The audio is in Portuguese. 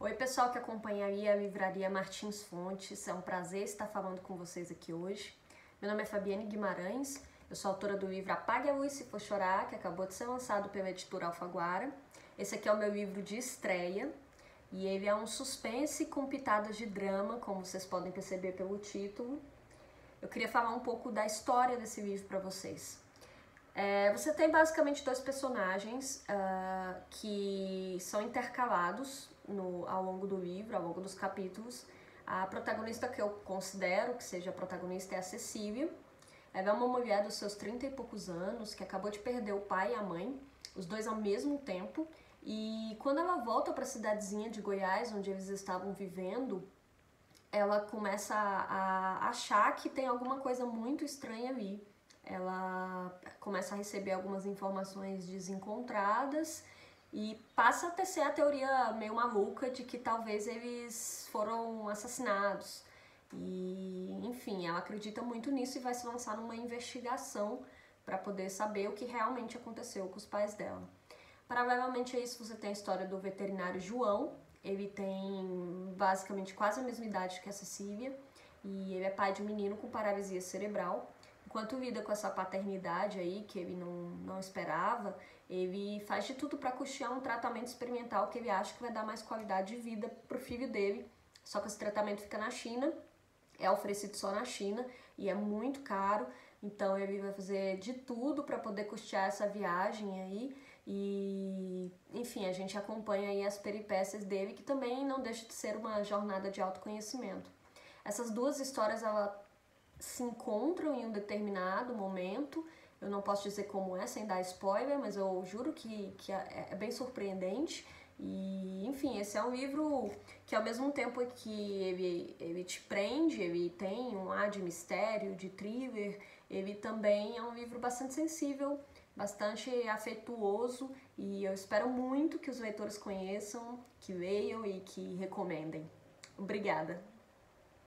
Oi pessoal que acompanharia a Livraria Martins Fontes, é um prazer estar falando com vocês aqui hoje. Meu nome é Fabiane Guimarães, eu sou autora do livro Apague a Luz Se For Chorar, que acabou de ser lançado pela editora Alfaguara. Esse aqui é o meu livro de estreia e ele é um suspense com pitadas de drama, como vocês podem perceber pelo título. Eu queria falar um pouco da história desse livro para vocês. Você tem basicamente dois personagens que são intercalados ao longo do livro, ao longo dos capítulos. A protagonista que eu considero que seja a protagonista é a Cecília. Ela é uma mulher dos seus 30 e poucos anos, que acabou de perder o pai e a mãe, os dois ao mesmo tempo. E quando ela volta para a cidadezinha de Goiás, onde eles estavam vivendo, ela começa a achar que tem alguma coisa muito estranha ali. Ela começa a receber algumas informações desencontradas e passa a tecer a teoria meio maluca de que talvez eles foram assassinados. E, enfim, ela acredita muito nisso e vai se lançar numa investigação para poder saber o que realmente aconteceu com os pais dela. Paralelamente a isso, você tem a história do veterinário João. Ele tem basicamente quase a mesma idade que a Cecília e ele é pai de um menino com paralisia cerebral. Enquanto lida com essa paternidade aí, que ele não esperava, ele faz de tudo para custear um tratamento experimental que ele acha que vai dar mais qualidade de vida pro filho dele. Só que esse tratamento fica na China, é oferecido só na China e é muito caro. Então ele vai fazer de tudo para poder custear essa viagem aí. E, enfim, a gente acompanha aí as peripécias dele, que também não deixa de ser uma jornada de autoconhecimento. Essas duas histórias, elas se encontram em um determinado momento. Eu não posso dizer como é sem dar spoiler, mas eu juro que é bem surpreendente. E, enfim, esse é um livro que, ao mesmo tempo que ele te prende, ele tem um ar de mistério, de thriller, ele também é um livro bastante sensível, bastante afetuoso, e eu espero muito que os leitores conheçam, que leiam e que recomendem. Obrigada!